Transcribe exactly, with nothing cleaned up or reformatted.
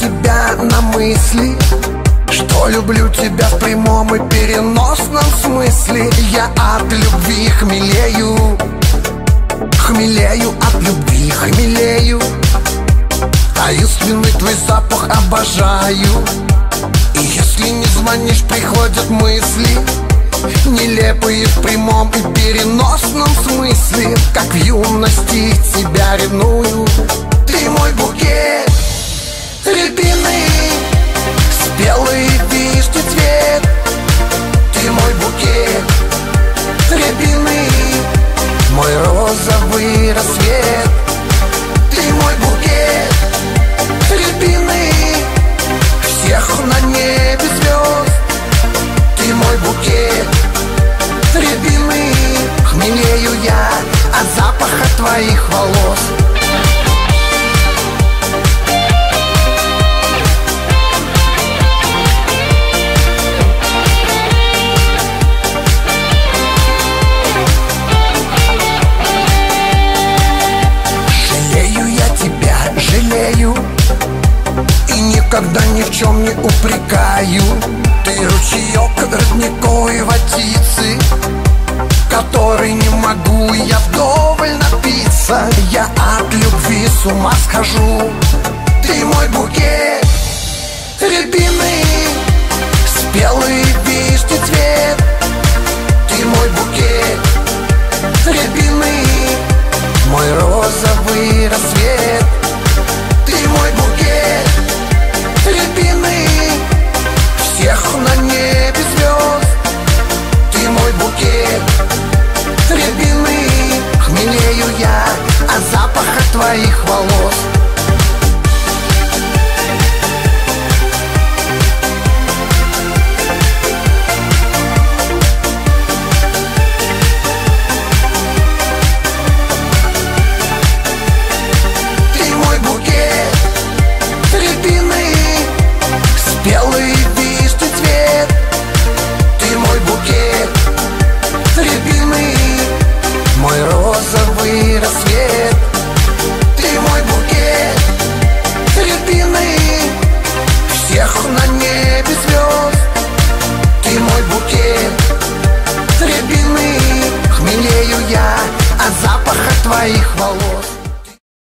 тебя на мысли, что люблю тебя в прямом и переносном смысле. Я от любви хмелею, хмелею от любви, хмелею. Таинственный твой запах обожаю. И если не звонишь, приходят мысли нелепые в прямом и переносном смысле. Как в юности тебя ревную. Ты мой букет рябины, спелый вишни цвет. Ты мой букет рябины, мой розовый рассвет. Ты мой букет рябины, всех на небе звезд. Ты мой букет рябины, хмелею я от запаха твоих волос. И никогда ни в чем не упрекаю. Ты ручеек родниковой водицы, который не могу я вдоволь напиться. Я от любви с ума схожу. Ты мой букет рябины, спелый вишни цвет. Ты мой букет рябины, мой розовый рассвет. Ты мой букет рябины, всех на небе звезд. Ты мой букет рябины, хмелею я от запаха твоих волос. Белый вишни цвет. Ты мой букет рябины, мой розовый рассвет. Ты мой букет рябины, всех на небе звезд. Ты мой букет рябины, хмелею я от запаха твоих волос.